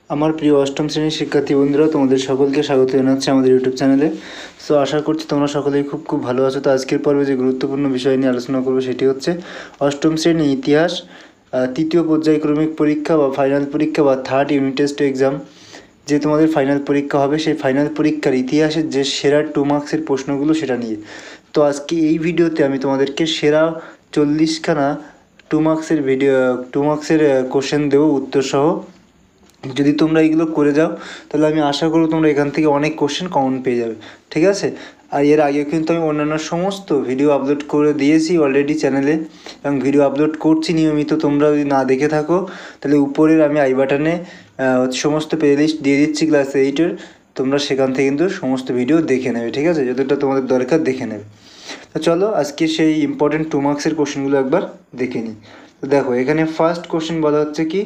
আমার প্রিয় অষ্টম শ্রেণীর শিক্ষার্থী বন্ধুরা, তোমাদের সকলকে স্বাগত জানাচ্ছি আমাদের ইউটিউব চ্যানেলে। সো আশা করছি তোমরা সকলেই খুব ভালো আছো। তো আজকের পর্বে যে গুরুত্বপূর্ণ বিষয় নিয়ে আলোচনা করবো সেটি হচ্ছে অষ্টম শ্রেণী ইতিহাস তৃতীয় পর্যায়ক্রমিক পরীক্ষা বা ফাইনাল পরীক্ষা বা থার্ড ইউনিট টেস্ট এক্সাম, যে তোমাদের ফাইনাল পরীক্ষা হবে সেই ফাইনাল পরীক্ষার ইতিহাসের যে সেরা 2 মার্কসের প্রশ্নগুলো সেটা নিয়ে। তো আজকে এই ভিডিওতে আমি তোমাদেরকে সেরা 40খানা 2 মার্কসের কোশ্চেন দেবো উত্তরসহ। যদি তোমরা এগুলো করে যাও তাহলে আমি আশা করব তোমরা এখান থেকে অনেক কোশ্চেন কমন পেয়ে যাবে, ঠিক আছে। আর এর আগে কিন্তু আমি অন্যান্য সমস্ত ভিডিও আপলোড করে দিয়েছি অলরেডি চ্যানেলে, এবং ভিডিও আপলোড করছি নিয়মিত। তোমরা যদি না দেখে থাকো তাহলে উপরের আমি আই বাটনে সমস্ত প্লে লিস্ট দিয়ে দিচ্ছি ক্লাস 8-এর, তোমরা সেখান থেকে কিন্তু সমস্ত ভিডিও দেখে নেবে, ঠিক আছে, যতটা তোমাদের দরকার দেখে নেবে। তো চলো আজকে সেই ইম্পর্টেন্ট 2 মার্কসের কোশ্চেনগুলো একবার দেখে নিই। তো দেখো, এখানে ফার্স্ট কোশ্চেন বলা হচ্ছে কি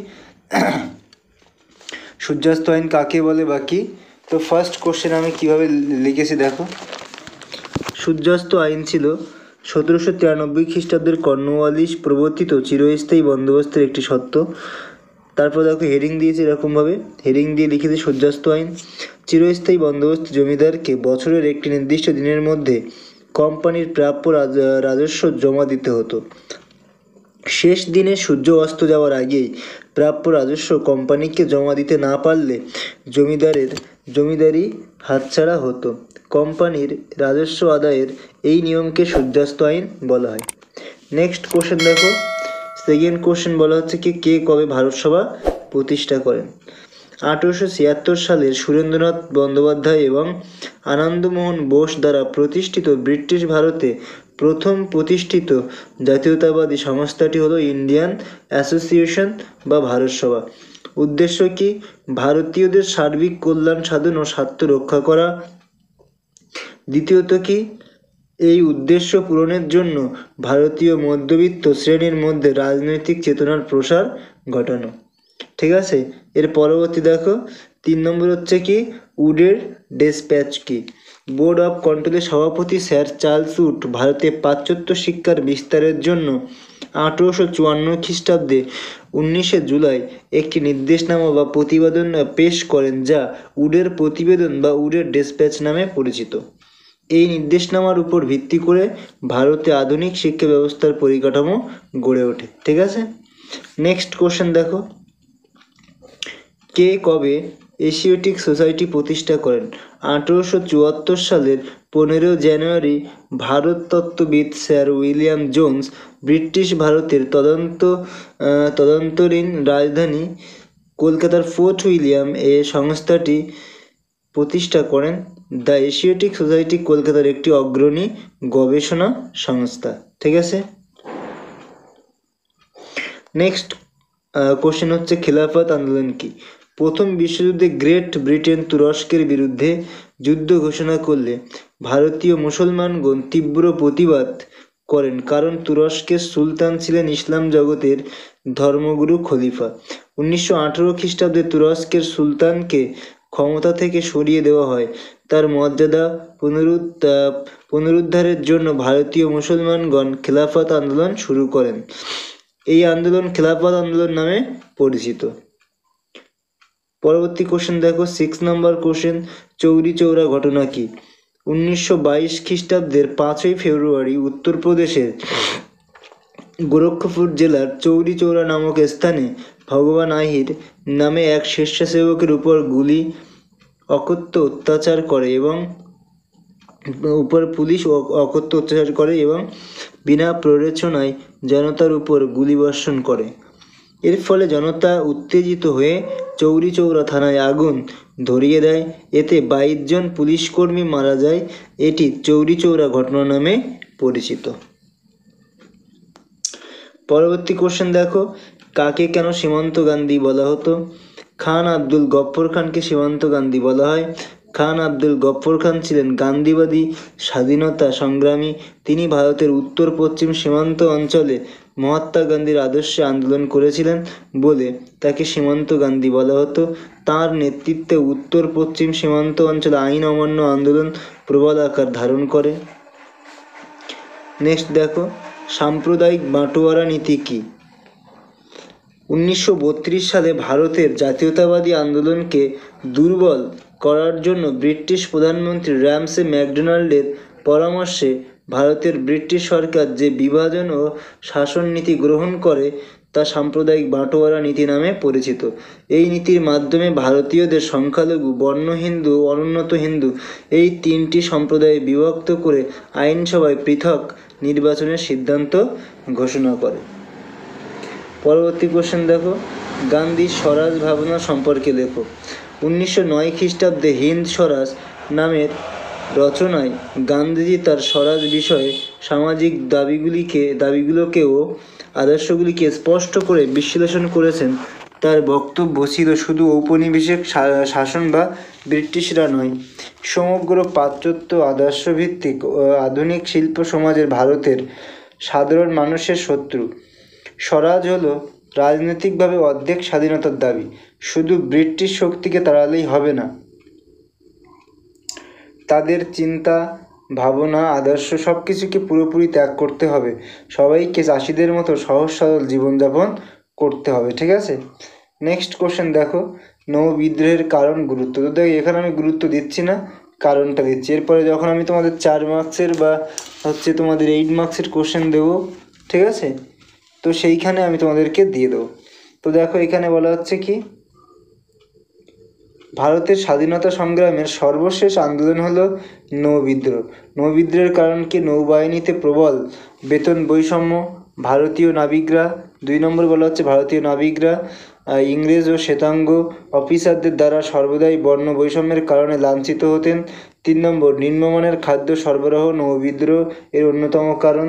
সূর্যাস্ত আইন কাকে বলে বা কি। তো ফার্স্ট কোশ্চেন আমি কীভাবে লিখেছি দেখো। সূর্যাস্ত আইন ছিল 1793 খ্রিস্টাব্দের কর্নওয়ালিস প্রবর্তিত চিরস্থায়ী বন্দোবস্তের একটি সত্ত্ব। তারপর দেখো হেডিং দিয়েছে এরকমভাবে, হেডিং দিয়ে লিখেছে সূর্যাস্ত আইন চিরস্থায়ী বন্দোবস্ত জমিদারকে বছরের একটি নির্দিষ্ট দিনের মধ্যে কোম্পানির প্রাপ্য রাজস্ব জমা দিতে হতো। শেষ দিনে সূর্য অস্ত যাওয়ার আগেই প্রাপ্য রাজস্ব কোম্পানিকে জমা দিতে না পারলে জমিদারি হাতছাড়া হতো। কোম্পানির রাজস্ব আদায়ের এই নিয়মকে সূর্যাস্ত আইন বলা হয়। নেক্সট কোশ্চেন দেখো, সেকেন্ড কোশ্চেন বলা হচ্ছে কি কে কবে ভারতসভা প্রতিষ্ঠা করেন। 1876 সালের সুরেন্দ্রনাথ বন্দ্যোপাধ্যায় এবং আনন্দমোহন বোস দ্বারা প্রতিষ্ঠিত ব্রিটিশ ভারতে প্রথম প্রতিষ্ঠিত জাতীয়তাবাদী সংস্থাটি হলো ইন্ডিয়ান অ্যাসোসিয়েশন বা ভারতসভা। উদ্দেশ্য কি? ভারতীয়দের সার্বিক কল্যাণ সাধন ও স্বার্থ রক্ষা করা। দ্বিতীয়ত কি? এই উদ্দেশ্য পূরণের জন্য ভারতীয় মধ্যবিত্ত শ্রেণীর মধ্যে রাজনৈতিক চেতনার প্রসার ঘটানো, ঠিক আছে। এর পরবর্তী দেখো, 3 নম্বর হচ্ছে কি উডের ডেসপ্যাচ কি। বোর্ড অফ কন্ট্রোলের সভাপতি স্যার চার্লস উড ভারতে পাশ্চাত্য শিক্ষার বিস্তারের জন্য 1854 খ্রিস্টাব্দে 19শে জুলাই একটি নির্দেশনামা বা প্রতিবেদন পেশ করেন, যা উডের প্রতিবেদন বা উডের ডেসপ্যাচ নামে পরিচিত। এই নির্দেশনামার উপর ভিত্তি করে ভারতে আধুনিক শিক্ষা ব্যবস্থার পরিকাঠামো গড়ে ওঠে, ঠিক আছে। নেক্সট কোশ্চেন দেখো, কে কবে এশিয়াটিক সোসাইটি প্রতিষ্ঠা করেন। 1874 সালের 15 জানুয়ারি ভারত তত্ত্ববিদ স্যার উইলিয়াম জোন্স ব্রিটিশ ভারতের তদন্তরীণ রাজধানী কলকাতার ফোর্ট উইলিয়াম এ সংস্থাটি প্রতিষ্ঠা করেন। দ্য এশিয়াটিক সোসাইটি কলকাতার একটি অগ্রণী গবেষণা সংস্থা, ঠিক আছে। নেক্সট কোশ্চেন হচ্ছে খিলাফত আন্দোলন কি। প্রথম বিশ্বযুদ্ধে গ্রেট ব্রিটেন তুরস্কের বিরুদ্ধে যুদ্ধ ঘোষণা করলে ভারতীয় মুসলমানগণ তীব্র প্রতিবাদ করেন, কারণ তুরস্কের সুলতান ছিলেন ইসলাম জগতের ধর্মগুরু খলিফা। 1918 খ্রিস্টাব্দে তুরস্কের সুলতানকে ক্ষমতা থেকে সরিয়ে দেওয়া হয়। তার মর্যাদা পুনরুদ্ধারের জন্য ভারতীয় মুসলমানগণ খিলাফত আন্দোলন শুরু করেন। এই আন্দোলন খিলাফত আন্দোলন নামে পরিচিত। পরবর্তী কোশ্চেন দেখো, 6 নম্বর কোশ্চেন, চৌরি চৌরা ঘটনা কি। 1922 খ্রিস্টাব্দের 5ই ফেব্রুয়ারি উত্তরপ্রদেশের গোরক্ষপুর জেলার চৌরি চৌরা নামক স্থানে ভগবান আহির নামে এক স্বেচ্ছাসেবকের উপর অকথ্য অত্যাচার করে এবং বিনা প্ররোচনায় জনতার উপর গুলিবর্ষণ করে। এর ফলে জনতা উত্তেজিত হয়ে চৌরি চৌরা থানায় আগুন ধরিয়ে দেয়। এতে 22 জন পুলিশকর্মী মারা যায়। এটি চৌরি চৌরা ঘটনা নামে পরিচিত। পরবর্তী কোশ্চেন দেখো, কাকে কেন সীমান্ত গান্ধী বলা হতো। খান আব্দুল গফ্ফর খানকে সীমান্ত গান্ধী বলা হয়। খান আব্দুল গফ্ফর খান ছিলেন গান্ধীবাদী স্বাধীনতা সংগ্রামী। তিনি ভারতের উত্তর পশ্চিম সীমান্ত অঞ্চলে মহাত্মা গান্ধীর আদর্শে আন্দোলন করেছিলেন বলে তাকে সীমান্ত গান্ধী বলা হতো। তাঁর নেতৃত্বে উত্তর পশ্চিম সীমান্ত অঞ্চলে আইন অমান্য আন্দোলন প্রবল আকার ধারণ করে। নেক্সট দেখো, সাম্প্রদায়িক বাঁটোয়ারা নীতি কি। 1932 সালে ভারতের জাতীয়তাবাদী আন্দোলনকে দুর্বল করার জন্য ব্রিটিশ প্রধানমন্ত্রী র্যামসে ম্যাকডোনাল্ডের পরামর্শে ভারতের ব্রিটিশ সরকার যে বিভাজন ও শাসন নীতি গ্রহণ করে তা সাম্প্রদায়িক বাঁটোয়ারা নীতি নামে পরিচিত। এই নীতির মাধ্যমে ভারতীয়দের সংখ্যালঘু, বর্ণ হিন্দু, অনুন্নত হিন্দু এই তিনটি সম্প্রদায়ে বিভক্ত করে আইনসভায় পৃথক নির্বাচনের সিদ্ধান্ত ঘোষণা করে। পরবর্তী কোশ্চেন দেখো, গান্ধীর স্বরাজ ভাবনা সম্পর্কে লেখো। 1909 খ্রিস্টাব্দে হিন্দ স্বরাজ নামের রচনায় গান্ধীজি তার স্বরাজ বিষয়ে সামাজিক দাবিগুলোকে ও আদর্শগুলিকে স্পষ্ট করে বিশ্লেষণ করেছেন। তার বক্তব্য ছিল শুধু ঔপনিবেশিক শাসন বা ব্রিটিশরা নয়, সমগ্র পাশ্চাত্য আদর্শভিত্তিক আধুনিক শিল্প সমাজের ভারতের সাধারণ মানুষের শত্রু। স্বরাজ হলো রাজনৈতিকভাবে অর্ধেক স্বাধীনতার দাবি। শুধু ব্রিটিশ শক্তিকে তাড়ালেই হবে না, তাদের চিন্তা, ভাবনা, আদর্শ সব কিছুকে পুরোপুরি ত্যাগ করতে হবে। সবাইকে চাষিদের মতো সহজ সরল জীবনযাপন করতে হবে। ঠিক আছে, নেক্সট কোশ্চেন দেখো, নৌ বিদ্রোহের কারণ গুরুত্ব। তো দেখো এখানে আমি গুরুত্ব দিচ্ছি না, কারণটা দিচ্ছি। এরপরে যখন আমি তোমাদের 4 মার্কসের বা তোমাদের 8 মার্কসের কোশ্চেন দেবো, ঠিক আছে, তো সেইখানে আমি তোমাদেরকে দিয়ে দেবো। তো দেখো এখানে বলা হচ্ছে কি, ভারতের স্বাধীনতা সংগ্রামের সর্বশেষ আন্দোলন হলো নৌ বিদ্রোহ। নৌ বিদ্রোহের কারণ কি, নৌবাহিনীতে প্রবল বেতন বৈষম্য, ভারতীয় নাবিকরা, 2 নম্বর বলা হচ্ছে ভারতীয় নাবিকরা ইংরেজ ও শ্বেতাঙ্গ অফিসারদের দ্বারা সর্বদাই বর্ণ বৈষম্যের কারণে লাঞ্ছিত হতেন। 3 নম্বর নিম্নমানের খাদ্য সরবরাহ নৌ বিদ্রোহ এর অন্যতম কারণ।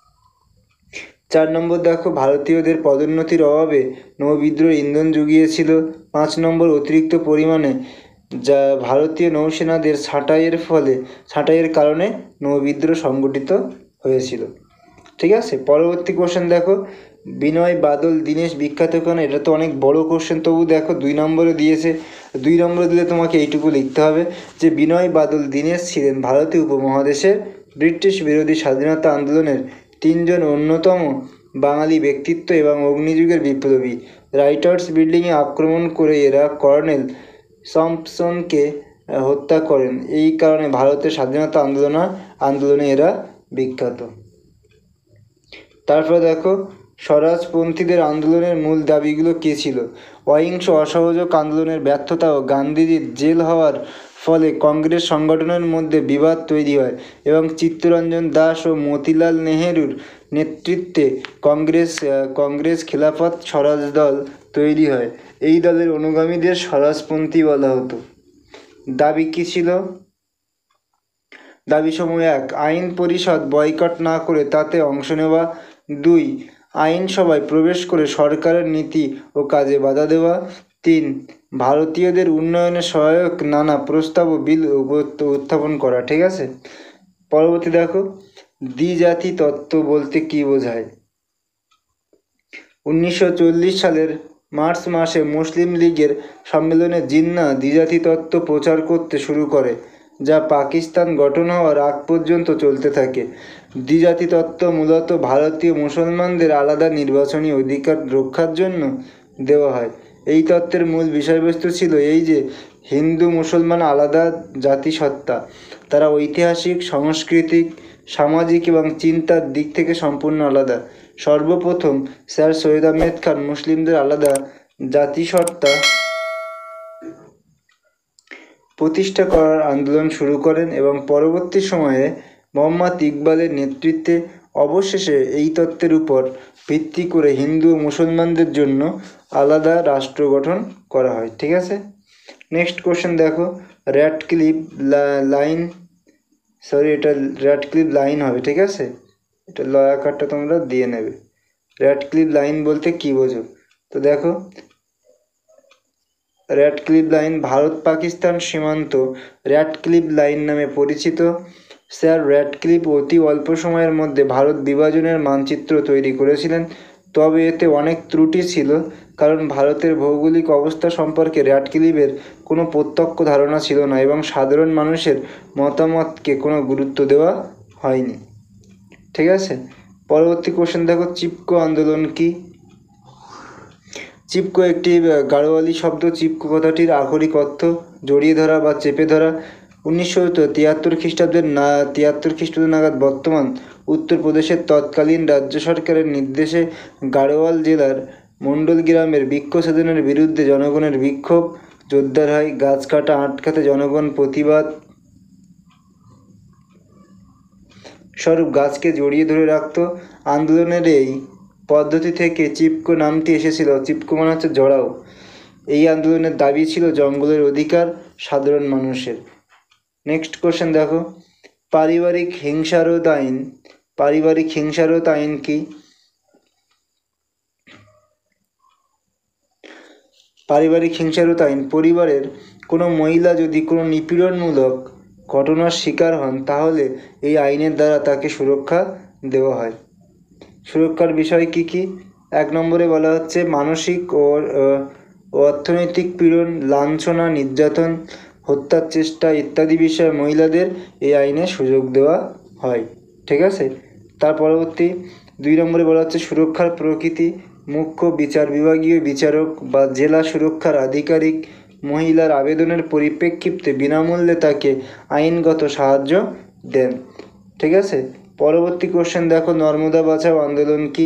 4 নম্বর দেখো, ভারতীয়দের পদোন্নতির অভাবে নৌ বিদ্রোহ ইন্ধন জুগিয়েছিল। 5 নম্বর, অতিরিক্ত পরিমাণে যা ভারতীয় নৌসেনাদের ছাঁটাইয়ের কারণে নৌ বিদ্রোহ সংগঠিত হয়েছিল। ঠিক আছে, পরবর্তী কোশ্চেন দেখো, বিনয় বাদল দীনেশ বিখ্যাত কেন। এটা তো অনেক বড় কোশ্চেন, তবু দেখো 2 নম্বরে দিয়েছে। 2 নম্বরে দিলে তোমাকে এইটুকু লিখতে হবে যে বিনয় বাদল দীনেশ ছিলেন ভারতীয় উপমহাদেশের ব্রিটিশ বিরোধী স্বাধীনতা আন্দোলনের 3 জন অন্যতম বাঙালি ব্যক্তিত্ব এবং অগ্নিযুগের বিপ্লবী। রাইটার্স বিল্ডিংয়ে আক্রমণ করে এরা কর্নেল সম্পসনকে হত্যা করেন। এই কারণে ভারতের স্বাধীনতা আন্দোলনে এরা বিখ্যাত। তারপরে দেখো, স্বরাজপন্থীদের আন্দোলনের মূল দাবিগুলো কী ছিল। অহিংস অসহযোগ আন্দোলনের ব্যর্থতা ও গান্ধীজির জেল হওয়ার ফলে কংগ্রেস সংগঠনের মধ্যে বিবাদ তৈরি হয় এবং চিত্তরঞ্জন দাস ও মতিলাল নেহেরুর নেতৃত্বে কংগ্রেস খেলাফত স্বরাজ দল তৈরি হয়। এই দলের অনুগামীদের স্বরাজপন্থী বলা হতো। দাবি কী ছিল? দাবিসমূহ: 1. আইন পরিষদ বয়কট না করে তাতে অংশ নেওয়া। 2. আইনসভায় প্রবেশ করে সরকারের নীতি ও কাজে বাধা দেওয়া। 3. ভারতীয়দের উন্নয়নে সহায়ক নানা প্রস্তাব ও বিল উত্থাপন করা। ঠিক আছে, পরবর্তী দেখো, দ্বিজাতি তত্ত্ব বলতে কী বোঝায়। 1940 সালের মার্চ মাসে মুসলিম লীগের সম্মেলনে জিন্নাহ দ্বিজাতি তত্ত্ব প্রচার করতে শুরু করে, যা পাকিস্তান গঠন হওয়ার আগ পর্যন্ত চলতে থাকে। দ্বিজাতি তত্ত্ব মূলত ভারতীয় মুসলমানদের আলাদা নির্বাচনী অধিকার রক্ষার জন্য দেওয়া হয়। এই তত্ত্বের মূল বিষয়বস্তু ছিল এই যে হিন্দু মুসলমান আলাদা জাতিসত্তা, তারা ঐতিহাসিক, সাংস্কৃতিক, সামাজিক এবং চিন্তার দিক থেকে সম্পূর্ণ আলাদা। সর্বপ্রথম স্যার সৈয়দ আহমেদ খান মুসলিমদের আলাদা জাতিসত্তা প্রতিষ্ঠা করার আন্দোলন শুরু করেন এবং পরবর্তী সময়ে মোহাম্মদ ইকবালের নেতৃত্বে অবশেষে এই তত্ত্বের উপর ভিত্তি করে হিন্দু ও মুসলমানদের জন্য আলাদা রাষ্ট্র গঠন করা হয়। ঠিক আছে, নেক্সট কোশ্চেন দেখো, র্যাডক্লিফ লাইন হবে। ঠিক আছে, এটা লয়াকারটা তোমরা দিয়ে নেবে। র্যাডক্লিফ লাইন বলতে কী বোঝো? তো দেখো, র্যাডক্লিফ লাইন ভারত পাকিস্তান সীমান্ত র্যাডক্লিফ লাইন নামে পরিচিত। স্যার র্যাডক্লিফ অতি অল্প সময়ের মধ্যে ভারত বিভাজনের মানচিত্র তৈরি করেছিলেন, তবে এতে অনেক ত্রুটি ছিল, কারণ ভারতের ভৌগোলিক অবস্থা সম্পর্কে র্যাডক্লিফের কোনো প্রত্যক্ষ ধারণা ছিল না এবং সাধারণ মানুষের মতামতকে কোনো গুরুত্ব দেওয়া হয়নি। ঠিক আছে, পরবর্তী কোশ্চেন দেখো, চিপকো আন্দোলন কি? চিপকো একটি গাড়োয়ালি শব্দ। চিপকো কথাটির আক্ষরিক অর্থ জড়িয়ে ধরা বা চেপে ধরা। 1973 খ্রিস্টাব্দের 73 খ্রিস্টাব্দ নাগাদ বর্তমান উত্তরপ্রদেশের তৎকালীন রাজ্য সরকারের নির্দেশে গাড়োয়াল জেলার মণ্ডল গ্রামের বৃক্ষছেদনের বিরুদ্ধে জনগণের বিক্ষোভ জোরদার হয়। গাছ কাটা আটকাতে জনগণ প্রতিবাদ স্বরূপ গাছকে জড়িয়ে ধরে রাখত। আন্দোলনের এই পদ্ধতি থেকে চিপকো নামটি এসেছিল। চিপকো মানে হচ্ছে জড়াও। এই আন্দোলনের দাবি ছিল জঙ্গলের অধিকার সাধারণ মানুষের। নেক্সট কোশ্চেন দেখো, পারিবারিক হিংসারোধ আইন। পারিবারিক হিংসারোধ আইন কি? পারিবারিক হিংসারোধ আইন পরিবারের কোনো মহিলা যদি কোনো নিপীড়নমূলক ঘটনার শিকার হন তাহলে এই আইনের দ্বারা তাকে সুরক্ষা দেওয়া হয়। সুরক্ষার বিষয় কি কি? 1 নম্বরে বলা হচ্ছে মানসিক ও অর্থনৈতিক পীড়ন, লাঞ্ছনা, নির্যাতন, হত্যার চেষ্টা ইত্যাদি বিষয়ে মহিলাদের এই আইনে সুযোগ দেওয়া হয়। ঠিক আছে। তার পরবর্তী 2 নম্বরে বলা হচ্ছে সুরক্ষার প্রকৃতি। মুখ্য বিচার বিভাগীয় বিচারক বা জেলা সুরক্ষার আধিকারিক মহিলার আবেদনের পরিপ্রেক্ষিতে বিনামূল্যে তাকে আইনগত সাহায্য দেন। ঠিক আছে। পরবর্তী কোশ্চেন দেখো, নর্মদা বাঁচাও আন্দোলন কি?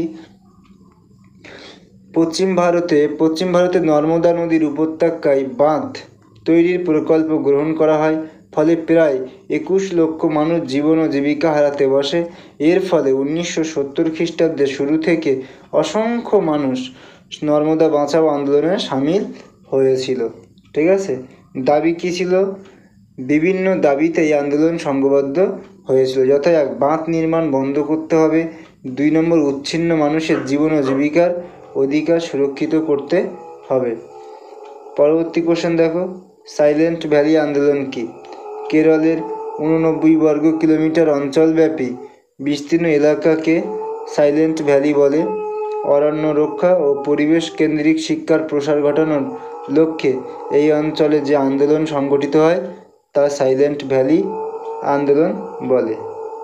পশ্চিম ভারতে নর্মদা নদীর উপত্যকায় বাঁধ তৈরির প্রকল্প গ্রহণ করা হয়। ফলে প্রায় 21 লক্ষ মানুষ জীবন ও জীবিকা হারাতে বসে। এর ফলে 1970 খ্রিস্টাব্দের শুরু থেকে অসংখ্য মানুষ নর্মদা বাঁচাও আন্দোলনে সামিল হয়েছিল। ঠিক আছে। দাবি কী ছিল? বিভিন্ন দাবিতে এই আন্দোলন সংঘবদ্ধ হয়েছিল, যথা 1 বাঁধ নির্মাণ বন্ধ করতে হবে, 2 নম্বর উচ্ছিন্ন মানুষের জীবন ও জীবিকার অধিকার সুরক্ষিত করতে হবে। পরবর্তী কোশ্চেন দেখো, সাইলেন্ট ভ্যালি আন্দোলন কি? কেরলের 89 বর্গ কিলোমিটার অঞ্চলব্যাপী বিস্তীর্ণ এলাকাকে সাইলেন্ট ভ্যালি বলে। অরণ্য রক্ষা ও পরিবেশ কেন্দ্রিক শিক্ষার প্রসার ঘটানোর লক্ষ্যে এই অঞ্চলে যে আন্দোলন সংগঠিত হয় তা সাইলেন্ট ভ্যালি আন্দোলন বলে।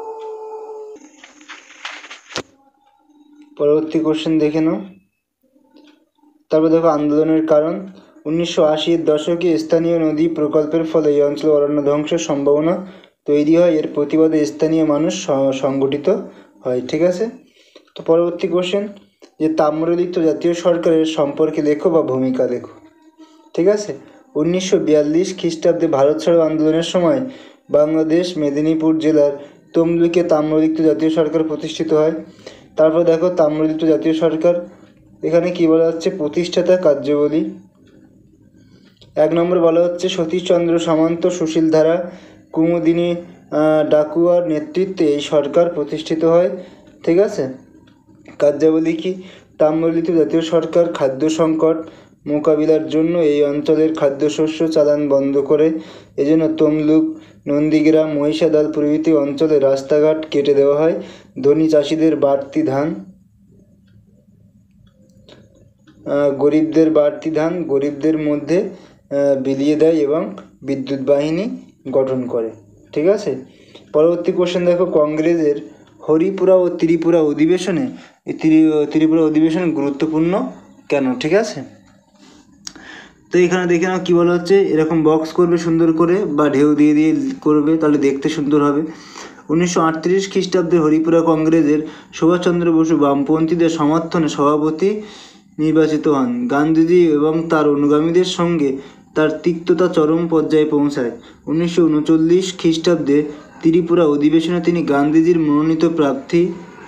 পরবর্তী কোশ্চেন দেখে নাও। তারপর দেখো আন্দোলনের কারণ। 1980-এর দশকে স্থানীয় নদী প্রকল্পের ফলে এই অঞ্চলে অরণ্য ধ্বংসের সম্ভাবনা তৈরি হয়। এর প্রতিবাদে স্থানীয় মানুষ সংগঠিত হয়। ঠিক আছে। তো পরবর্তী কোশ্চেন, যে তাম্রলিপ্ত জাতীয় সরকারের সম্পর্কে লেখো বা ভূমিকা লেখো। ঠিক আছে। 1942 খ্রিস্টাব্দে ভারত ছাড়ো আন্দোলনের সময় বাংলাদেশ মেদিনীপুর জেলার তমলুকে তাম্রলিপ্ত জাতীয় সরকার প্রতিষ্ঠিত হয়। তারপর দেখো তাম্রলিপ্ত জাতীয় সরকার, এখানে কী বলা হচ্ছে? প্রতিষ্ঠাতা কার্যাবলী। 1 নম্বর বলা হচ্ছে সতীশচন্দ্র সামন্ত, সুশীল ধারা, কুমুদিনী ডাকুয়ার নেতৃত্বে এই সরকার প্রতিষ্ঠিত হয়। ঠিক আছে। কার্যাবলী কি? তাম্রলিপ্ত জাতীয় সরকার খাদ্য সংকট মোকাবিলার জন্য এই অঞ্চলের খাদ্যশস্য চালান বন্ধ করে। এজন্য তমলুক, নন্দীগ্রাম, মহিষাদল প্রভৃতি অঞ্চলে রাস্তাঘাট কেটে দেওয়া হয়। ধনী চাষিদের বাড়তি ধান, গরিবদের মধ্যে বিলিয়ে দেয় এবং বিদ্যুৎ বাহিনী গঠন করে। ঠিক আছে। পরবর্তী কোশ্চেন দেখো, কংগ্রেসের হরিপুরা ও ত্রিপুরা অধিবেশনে ত্রিপুরা অধিবেশন গুরুত্বপূর্ণ কেন? ঠিক আছে। তো এখানে দেখে নাও কী বলা হচ্ছে, এরকম বক্স করবে সুন্দর করে বা ঢেউ দিয়ে দিয়ে করবে, তাহলে দেখতে সুন্দর হবে। 1938 খ্রিস্টাব্দে হরিপুরা কংগ্রেসের সুভাষচন্দ্র বসু বামপন্থীদের সমর্থনে সভাপতি নির্বাচিত হন। গান্ধীজি এবং তার অনুগামীদের সঙ্গে তার তিক্ততা চরম পর্যায়ে পৌঁছায়। 1939 খ্রিস্টাব্দে ত্রিপুরা অধিবেশনে তিনি গান্ধীজির মনোনীত প্রার্থী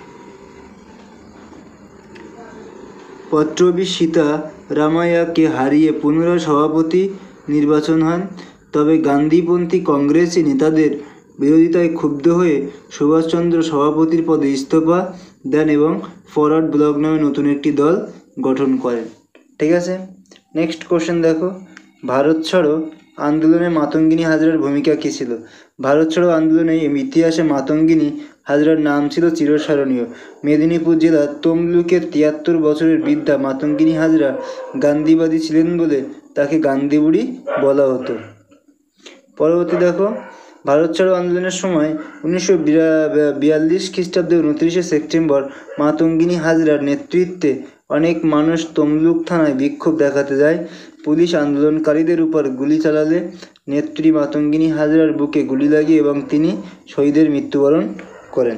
পট্টবী সীতা রামায়াকে হারিয়ে পুনরায় সভাপতি নির্বাচন হন। তবে গান্ধীপন্থী কংগ্রেসি নেতাদের বিরোধিতায় ক্ষুব্ধ হয়ে সুভাষচন্দ্র সভাপতির পদে ইস্তফা দেন এবং ফরওয়ার্ড ব্লক নামে নতুন একটি দল গঠন করেন। ঠিক আছে। নেক্সট কোশ্চেন দেখো, ভারত ছাড়ো আন্দোলনে মাতঙ্গিনী হাজরার ভূমিকা কী ছিল? ভারত ছাড়ো আন্দোলনে ইতিহাসে মাতঙ্গিনী হাজরার নাম ছিল চিরস্মরণীয়। মেদিনীপুর জেলার তমলুকের 73 বছরের বৃদ্ধা মাতঙ্গিনী হাজরা গান্ধীবাদী ছিলেন বলে তাকে গান্ধী বুড়ি বলা হতো। পরবর্তী দেখো, ভারত ছাড়ো আন্দোলনের সময় 1942 খ্রিস্টাব্দে 29 সেপ্টেম্বর মাতঙ্গিনী হাজরার নেতৃত্বে অনেক মানুষ তমলুক থানায় বিক্ষোভ দেখাতে যায়। পুলিশ আন্দোলনকারীদের উপর গুলি চালালে নেত্রী মাতঙ্গিনী হাজরার বুকে গুলি লাগে এবং তিনি শহীদের মৃত্যুবরণ করেন।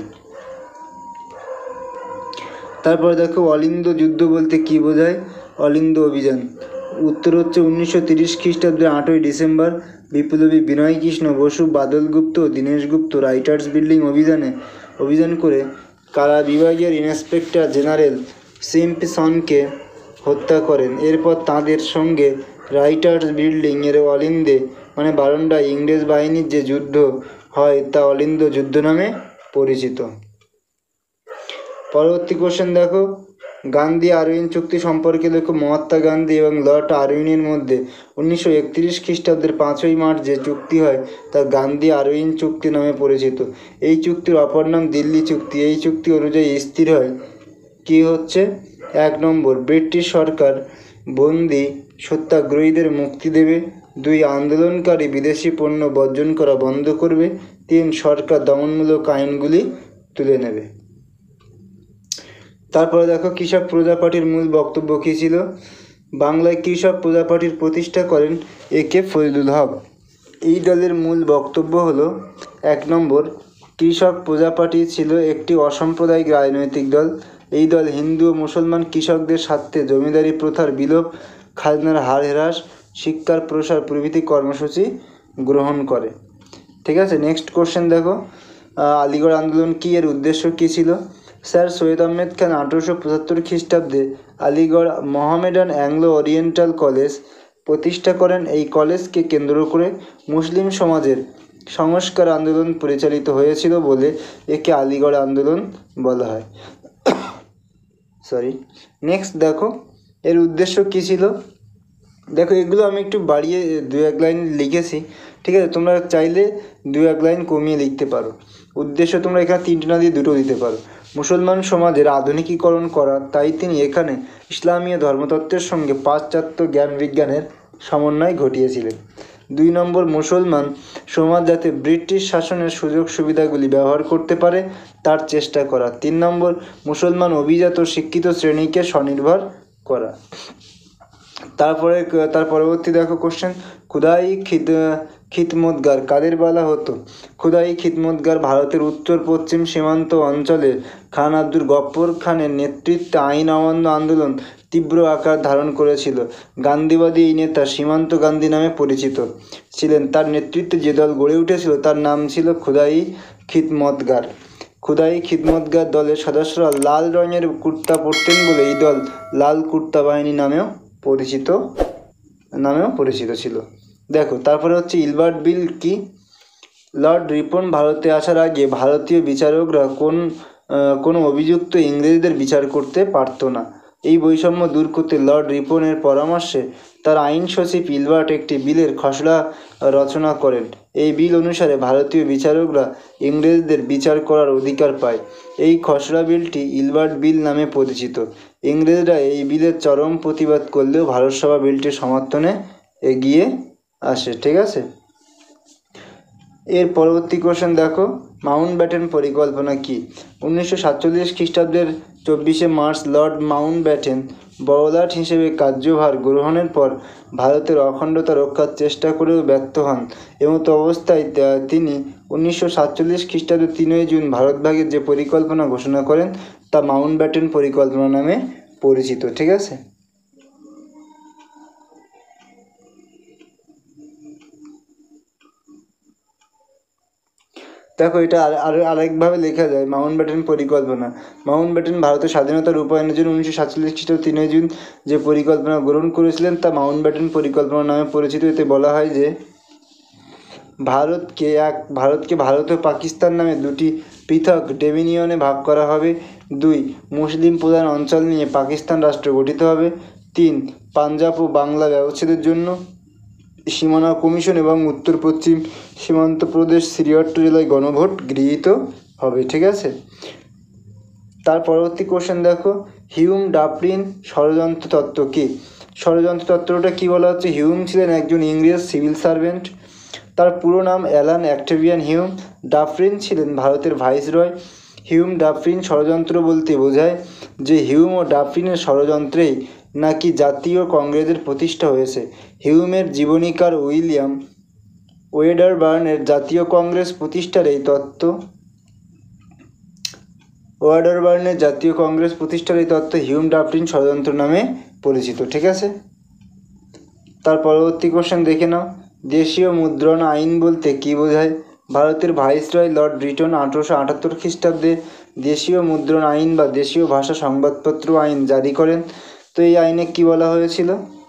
তারপর দেখো অলিন্দ যুদ্ধ বলতে কি বোঝায়। অলিন্দ অভিযান উত্তর হচ্ছে 1930 খ্রিস্টাব্দের 8ই ডিসেম্বর বিপ্লবী বিনয় কৃষ্ণ বসু, বাদল গুপ্ত, দীনেশ গুপ্ত রাইটার্স বিল্ডিং অভিযান করে কারা বিভাগের ইন্সপেক্টর জেনারেল সিম্পসনকে হত্যা করেন। এরপর তাঁদের সঙ্গে রাইটার্স বিল্ডিং এর অলিন্দে মানে বারান্দায় ইংরেজ বাহিনীর যে যুদ্ধ হয় তা অলিন্দ যুদ্ধ নামে পরিচিত। পরবর্তী কোশ্চেন দেখো, গান্ধী আরউইন চুক্তি সম্পর্কে লেখো। মহাত্মা গান্ধী এবং লর্ড আরউইনের মধ্যে 1931 খ্রিস্টাব্দের 5ই মার্চ যে চুক্তি হয় তা গান্ধী আরউইন চুক্তি নামে পরিচিত। এই চুক্তির অপর নাম দিল্লি চুক্তি। এই চুক্তি অনুযায়ী স্থির হয় কি হচ্ছে, 1 নম্বর ব্রিটিশ সরকার বন্দি সত্যাগ্রহীদের মুক্তি দেবে। 2 আন্দোলনকারী বিদেশি পণ্য বর্জন করা বন্ধ করবে। 3 সরকার দমনমূলক আইনগুলি তুলে নেবে। তারপরে দেখো কৃষক প্রজা পার্টির মূল বক্তব্য কী ছিল। বাংলায় কৃষক প্রজা পার্টির প্রতিষ্ঠা করেন একে ফজলুল হক। এই দলের মূল বক্তব্য হলো 1 নম্বর কৃষক প্রজা পার্টি ছিল একটি অসাম্প্রদায়িক রাজনৈতিক দল। এই দল হিন্দু ও মুসলমান কৃষকদের স্বার্থে জমিদারি প্রথার বিলোপ, খাজনার হার হ্রাস, শিক্ষার প্রসার প্রভৃতি কর্মসূচি গ্রহণ করে। ঠিক আছে, নেক্সট কোশ্চেন দেখো, আলিগড় আন্দোলন কি, এর উদ্দেশ্য কী ছিল। স্যার সৈয়দ আহমেদ খান 1875 খ্রিস্টাব্দে Aligarh Mohammedan Anglo Oriental college প্রতিষ্ঠা করেন। এই কলেজকে কেন্দ্র করে মুসলিম সমাজের সংস্কার আন্দোলন পরিচালিত হয়েছিল বলে একে আলিগড় আন্দোলন বলা হয়। নেক্সট দেখো এর উদ্দেশ্য কী ছিল। দেখো এগুলো আমি একটু বাড়িয়ে 2-1 লাইন লিখেছি, ঠিক আছে, তোমরা চাইলে 2-1 লাইন কমিয়ে লিখতে পারো। উদ্দেশ্য তোমরা এখানে 3টে না দিয়ে 2টো দিতে পারো। মুসলমান সমাজের আধুনিকীকরণ করা, তাই তিনি এখানে ইসলামীয় ধর্মতত্ত্বের সঙ্গে পাশ্চাত্য জ্ঞান বিজ্ঞানের সমন্বয় ঘটিয়েছিলেন। 2 নম্বর মুসলমান সমাজ যাতে ব্রিটিশ শাসনের সুযোগ সুবিধাগুলি ব্যবহার করতে পারে তার চেষ্টা করা। 3 নম্বর মুসলমান অভিজাত শিক্ষিত শ্রেণীকে স্বনির্ভর করা। তার পরবর্তী দেখো কোশ্চেন, খুদাই খিদমতগার কাদের বলা হতো। খুদাই খিদমতগার ভারতের উত্তর পশ্চিম সীমান্ত অঞ্চলে খান আব্দুল গফ্ফর খানের নেতৃত্বে আইন অমান্য আন্দোলন তীব্র আকার ধারণ করেছিল। গান্ধীবাদী এই নেতা সীমান্ত গান্ধী নামে পরিচিত ছিলেন। তার নেতৃত্বে যে দল গড়ে উঠেছিল তার নাম ছিল খুদাই খিদমতগার। খুদাই খিদমতগার দলের সদস্যরা লাল রঙের কুর্তা পরতেন বলে এই দল লাল কুর্তা বাহিনী নামেও পরিচিত ছিল। দেখো তারপরে হচ্ছে ইলবার্ট বিল কি। লর্ড রিপন ভারতে আসার আগে ভারতীয় বিচারকরা কোনো অভিযুক্ত ইংরেজদের বিচার করতে পারত না। এই বৈষম্য দূর করতে লর্ড রিপনের পরামর্শে তার আইন সচিব ইলবার্ট একটি বিলের খসড়া রচনা করেন। এই বিল অনুসারে ভারতীয় বিচারকরা ইংরেজদের বিচার করার অধিকার পায়। এই খসড়া বিলটি ইলবার্ট বিল নামে পরিচিত। ইংরেজরা এই বিলের চরম প্রতিবাদ করলেও ভারতসভা বিলটির সমর্থনে এগিয়ে আসে। ঠিক আছে, এর পরবর্তী কোশ্চেন দেখো, মাউন্টব্যাটেন পরিকল্পনা কি। 1947 খ্রিস্টাব্দের 24শে মার্চ লর্ড মাউন্টব্যাটেন বড়লাট হিসেবে কার্যভার গ্রহণের পর ভারতের অখণ্ডতা রক্ষার চেষ্টা করেও ব্যর্থ হন। এমতো অবস্থায় তিনি 1947 খ্রিস্টাব্দের 3ই জুন ভারতভাগের যে পরিকল্পনা ঘোষণা করেন তা মাউন্টব্যাটেন পরিকল্পনা নামে পরিচিত। ঠিক আছে, দেখো এটা আরেকভাবে লেখা যায় মাউন্টব্যাটেন পরিকল্পনা। মাউন্টব্যাটেন ভারতের স্বাধীনতা রূপায়ণের জন্য 1947 খ্রিস্টাব্দ 3ই জুন যে পরিকল্পনা গ্রহণ করেছিলেন তা মাউন্টব্যাটেন পরিকল্পনা নামে পরিচিত। এতে বলা হয় যে ভারতকে ভারত ও পাকিস্তান নামে 2টি পৃথক ডোমিনিয়নে ভাগ করা হবে। 2 মুসলিম প্রধান অঞ্চল নিয়ে পাকিস্তান রাষ্ট্র গঠিত হবে। 3 পাঞ্জাব ও বাংলা ব্যবচ্ছেদের জন্য সীমানা কমিশন এবং উত্তর পশ্চিম সীমান্ত প্রদেশ 63 জেলায় গণভোট গৃহীত হবে। ঠিক আছে, তার পরবর্তী কোশ্চেন দেখো, হিউম ডাফরিন ষড়যন্ত্র তত্ত্ব কী। ষড়যন্ত্র তত্ত্বটা কী বলা হচ্ছে, হিউম ছিলেন একজন ইংরেজ সিভিল সার্ভেন্ট। তার পুরো নাম অ্যালান অক্টেভিয়ান হিউম। ডাফরিন ছিলেন ভারতের ভাইসরয়। হিউম ডাফরিন ষড়যন্ত্র বলতে বোঝায় যে হিউম ও ডাফরিনের ষড়যন্ত্রেই নাকি জাতীয় কংগ্রেসের প্রতিষ্ঠা হয়েছে। হিউমের জীবনীকার উইলিয়াম ওয়েডারবার্নের জাতীয় কংগ্রেস প্রতিষ্ঠার এই তত্ত্ব হিউম ডাফরিন ষড়যন্ত্র নামে পরিচিত। ঠিক আছে, তার পরবর্তী কোশ্চেন দেখে নাও। দেশীয় মুদ্রণ আইন বলতে কী বোঝায়? ভারতের ভাইসরয় লর্ড রিটন 1878 খ্রিস্টাব্দে দেশীয় মুদ্রণ আইন বা দেশীয় ভাষা সংবাদপত্র আইন জারি করেন। তো এই আইনে কি বলা হয়েছিল?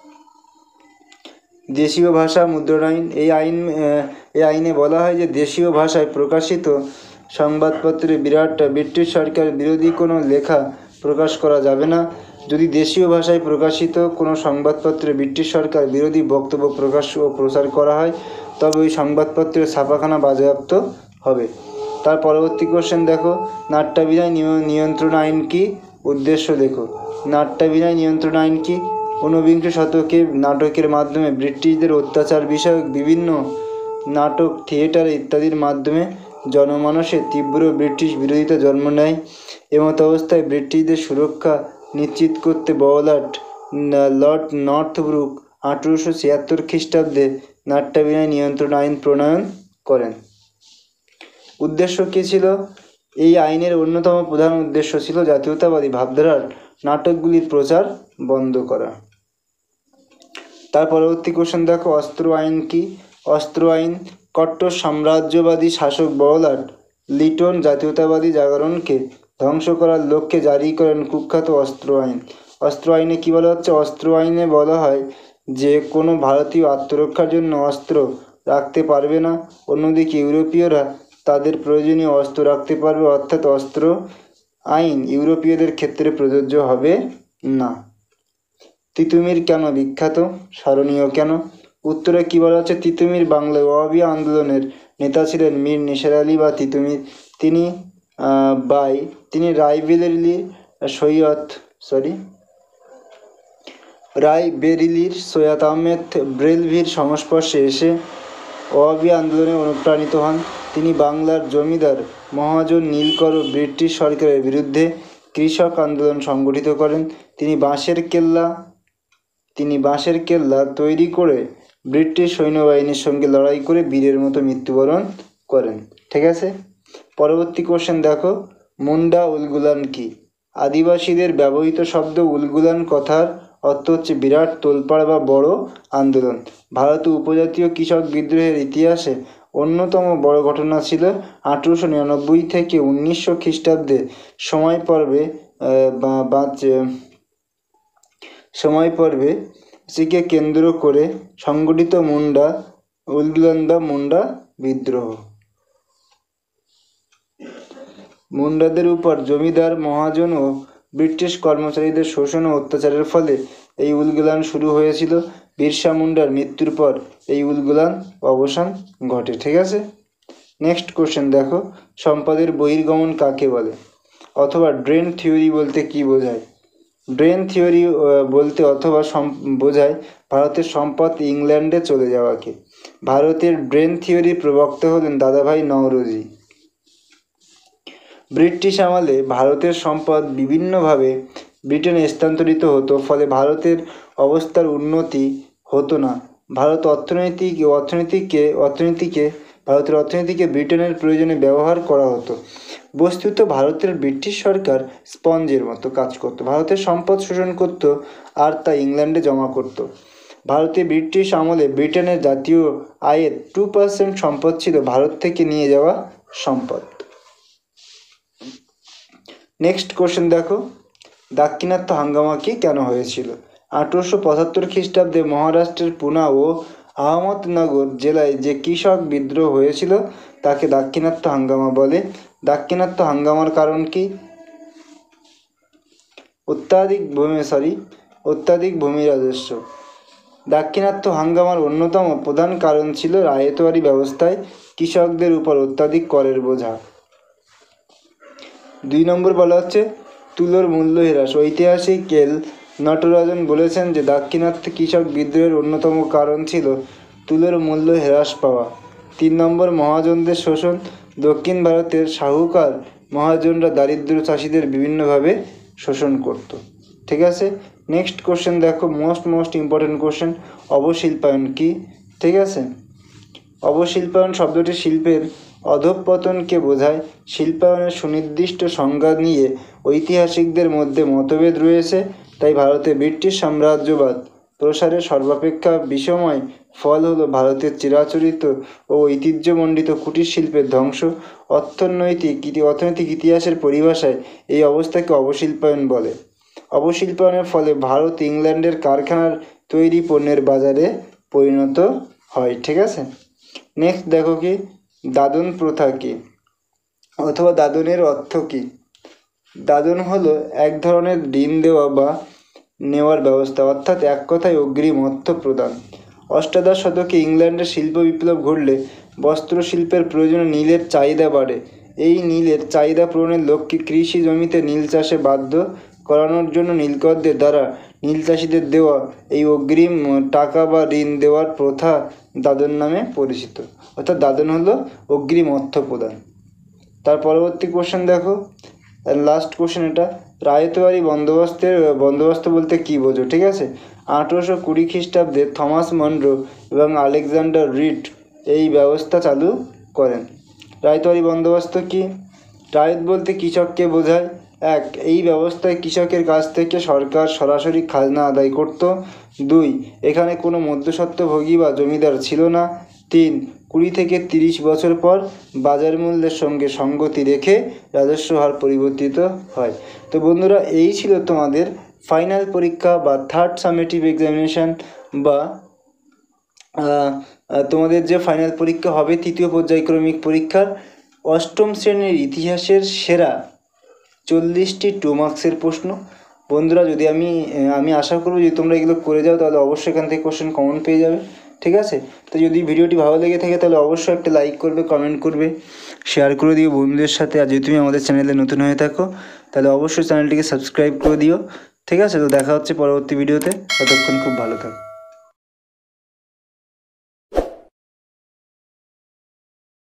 দেশীয় ভাষা মুদ্রণ আইন। এই আইনে বলা হয় যে দেশীয় ভাষায় প্রকাশিত সংবাদপত্রে ব্রিটিশ সরকার বিরোধী কোনো লেখা প্রকাশ করা যাবে না। যদি দেশীয় ভাষায় প্রকাশিত কোনো সংবাদপত্রে ব্রিটিশ সরকার বিরোধী বক্তব্য প্রকাশ ও প্রচার করা হয় তবে ওই সংবাদপত্রের ছাপাখানা বাজেয়াপ্ত হবে। তার পরবর্তী কোশ্চেন দেখো, নাট্যাভিনয় নিয়ন্ত্রণ আইন কি? উদ্দেশ্য দেখো। নাট্যাভিনয় নিয়ন্ত্রণ আইন কি? 19বিংশ শতকে নাটকের মাধ্যমে ব্রিটিশদের অত্যাচার বিষয়ক বিভিন্ন নাটক, থিয়েটার ইত্যাদির মাধ্যমে জনমানসে তীব্র ব্রিটিশ বিরোধিতা জন্ম নেয়। এমত অবস্থায় ব্রিটিশদের সুরক্ষা নিশ্চিত করতে লর্ড নর্থব্রুক 1876 খ্রিস্টাব্দে নাট্যাভিনয় নিয়ন্ত্রণ আইন প্রণয়ন করেন। উদ্দেশ্য কী ছিল? এই আইনের অন্যতম প্রধান উদ্দেশ্য ছিল জাতীয়তাবাদী ভাবধারার নাটকগুলির প্রচার বন্ধ করা। তার পরবর্তী কোশ্চেন দেখো, অস্ত্র আইন কি? অস্ত্র আইন কট্টর সাম্রাজ্যবাদী শাসক বড়লাট লিটন জাতীয়তাবাদী জাগরণকে ধ্বংস করার লক্ষ্যে জারি করেন কুখ্যাত অস্ত্র আইন। অস্ত্র আইনে কী বলা হচ্ছে? অস্ত্র আইনে বলা হয় যে কোনো ভারতীয় আত্মরক্ষার জন্য অস্ত্র রাখতে পারবে না, অন্যদিকে ইউরোপীয়রা তাদের প্রয়োজনীয় অস্ত্র রাখতে পারবে, অর্থাৎ অস্ত্র আইন ইউরোপীয়দের ক্ষেত্রে প্রযোজ্য হবে না। তিতুমির কেন বিখ্যাত? স্মরণীয় কেন? উত্তরে কী বলা হচ্ছে? তিতুমির বাংলায় ওয়াহাবি আন্দোলনের নেতা ছিলেন মীর নিসার আলী বা তিতুমির। তিনি রায়বেরিলির সৈয়দ আহমেদ ব্রেলভির সংস্পর্শে এসে ওয়াহাবি আন্দোলনে অনুপ্রাণিত হন। তিনি বাংলার জমিদার মহাজন নীলকর ও ব্রিটিশ সরকারের বিরুদ্ধে কৃষক আন্দোলন সংগঠিত করেন। তিনি বাঁশের কেল্লা তৈরি করে ব্রিটিশ সৈন্যবাহিনীর সঙ্গে লড়াই করে বীরের মতো মৃত্যুবরণ করেন। ঠিক আছে, পরবর্তী কোশ্চেন দেখো, মুন্ডা উলগুলান কি? আদিবাসীদের ব্যবহৃত শব্দ। উলগুলান কথার অর্থ হচ্ছে বিরাট তোলপাড় বা বড় আন্দোলন। ভারতে উপজাতীয় কৃষক বিদ্রোহের ইতিহাসে অন্যতম বড় ঘটনা ছিল 1899 থেকে 1900 খ্রিস্টাব্দে সময় পর্বে কেন্দ্র করে সংগঠিত মুন্ডা উলগুলান বা মুন্ডা বিদ্রোহ। মুন্ডাদের উপর জমিদার মহাজন ও ব্রিটিশ কর্মচারীদের শোষণ ও অত্যাচারের ফলে এই উলগুলান শুরু হয়েছিল। বিরসা মুন্ডার মৃত্যুর পর এই উলগুলান অবসান ঘটে। ঠিক আছে, নেক্সট কোশ্চেন দেখো, সম্পদের বহির্গমন কাকে বলে? অথবা ড্রেন থিওরি বলতে কি বোঝায়? ড্রেন থিওরি বলতে অথবা বোঝায় ভারতের সম্পদ ইংল্যান্ডে চলে যাওয়াকে। ভারতের ড্রেন থিওরির প্রবক্তা হলেন দাদাভাই নওরোজি। ব্রিটিশ আমলে ভারতের সম্পদ বিভিন্নভাবে ব্রিটেনে স্থানান্তরিত হতো, ফলে ভারতের অবস্থার উন্নতি হতো না। ভারতের অর্থনীতিকে ব্রিটেনের প্রয়োজনে ব্যবহার করা হতো। বস্তুত ভারতের ব্রিটিশ সরকার স্পঞ্জের মতো কাজ করত, ভারতের সম্পদ শোষণ করত আর তা ইংল্যান্ডে জমা করত। ভারতে ব্রিটিশ আমলে ব্রিটেনের জাতীয় আয়ের 2% সম্পদ ছিল ভারত থেকে নিয়ে যাওয়া সম্পদ। নেক্সট কোশ্চেন দেখো, দাক্ষিণাত্য হাঙ্গামা কি কেন হয়েছিল? 1875 খ্রিস্টাব্দে মহারাষ্ট্রের পুনা ও আহমদনগর জেলায় যে কৃষক বিদ্রোহ হয়েছিল তাকে দাক্ষিণাত্য হাঙ্গামা বলে। দাক্ষিণাত্য হাঙ্গামার কারণ কি? অত্যাধিক ভূমি রাজস্ব। দাক্ষিণাত্য হাঙ্গামার অন্যতম প্রধান কারণ ছিল রায়তওয়ারি ব্যবস্থায় কৃষকদের উপর অত্যাধিক করের বোঝা। 2 নম্বর বলা হচ্ছে তুলোর মূল্য হ্রাস। ঐতিহাসিক এল নটরাজন বলেছেন যে দাক্ষিণাত্য কৃষক বিদ্রোহের অন্যতম কারণ ছিল তুলোর মূল্য হ্রাস পাওয়া। 3 নম্বর মহাজনদের শোষণ। দক্ষিণ ভারতের শাহুকার মহাজনরা দারিদ্র চাষিদের বিভিন্নভাবে শোষণ করত। ঠিক আছে, নেক্সট কোশ্চেন দেখো, মোস্ট ইম্পর্টেন্ট কোশ্চেন, অবশিল্পায়ন কি? ঠিক আছে, অবশিল্পায়ন শব্দটি শিল্পের অধঃপতনকে বোঝায়। শিল্পায়নের সুনির্দিষ্ট সংজ্ঞা নিয়ে ঐতিহাসিকদের মধ্যে মতভেদ রয়েছে। তাই ভারতে ব্রিটিশ সাম্রাজ্যবাদ প্রসারের সর্বাপেক্ষা বিষময় ফল হলো ভারতের চিরাচরিত ও ঐতিহ্যমণ্ডিত কুটির শিল্পের ধ্বংস। অর্থনৈতিক ইতিহাসের পরিভাষায় এই অবস্থাকে অবশিল্পায়ন বলে। অবশিল্পায়নের ফলে ভারত ইংল্যান্ডের কারখানার তৈরি পণ্যের বাজারে পরিণত হয়। ঠিক আছে, নেক্সট দেখো কি, দাদন প্রথা কি অথবা দাদনের অর্থ কি? দাদন হলো এক ধরনের ঋণ দেওয়া বা নেওয়ার ব্যবস্থা, অর্থাৎ এক কথায় অগ্রিম অর্থ প্রদান। অষ্টাদশ শতকে ইংল্যান্ডে শিল্প বিপ্লব ঘটলে বস্ত্র শিল্পের প্রয়োজনে নীলের চাহিদা বাড়ে। এই নীলের চাহিদা পূরণের লক্ষ্যে কৃষি জমিতে নীল চাষে বাধ্য করানোর জন্য নীলকরদের দ্বারা নীল চাষিদের দেওয়া এই অগ্রিম টাকা বা ঋণ দেওয়ার প্রথা দাদন নামে পরিচিত। অর্থাৎ দাদন হলো অগ্রিম অর্থ প্রদান। তার পরবর্তী কোশ্চেন দেখো, লাস্ট কোশ্চেন এটা, রায়তবাড়ি বন্দোবস্ত বলতে কী বোঝো? ঠিক আছে, 1820 খ্রিস্টাব্দে থমাস মনরো এবং আলেকজান্ডার রিড এই ব্যবস্থা চালু করেন। রায়তবাড়ি বন্দোবস্ত কি? রায়ত বলতে কৃষককে বোঝায়। এক, এই ব্যবস্থায় কৃষকের কাছ থেকে সরকার সরাসরি খাজনা আদায় করত। 2, এখানে কোনো মধ্যস্বত্বভোগী বা জমিদার ছিল না। 3, 20 থেকে 30 বছর পর বাজার মূল্যের সঙ্গে সঙ্গতি রেখে রাজস্ব হার পরিবর্তিত হয়। তো বন্ধুরা, এই ছিল তোমাদের ফাইনাল পরীক্ষা বা থার্ড সামেটিভ এক্সামিনেশান বা তোমাদের যে ফাইনাল পরীক্ষা হবে তৃতীয় পর্যায়ক্রমিক পরীক্ষার অষ্টম শ্রেণীর ইতিহাসের সেরা 40টি 2 মার্কসের প্রশ্ন। বন্ধুরা, যদি আমি আশা করব যদি তোমরা এগুলো করে যাও তাহলে অবশ্যই এখান থেকে কোশ্চেন কমন পেয়ে যাবে। ঠিক আছে, তো যদি ভিডিওটি ভালো লেগে থাকে তাহলে অবশ্যই একটা লাইক করবে, কমেন্ট করবে, শেয়ার করে দিও বন্ধুদের সাথে। আর যদি তুমি আমাদের চ্যানেলে নতুন হয়ে থাকো তাহলে অবশ্যই চ্যানেলটিকে সাবস্ক্রাইব করে দিও। ঠিক আছে, তো দেখা হচ্ছে পরবর্তী ভিডিওতে, ততক্ষণ খুব ভালো থাকো।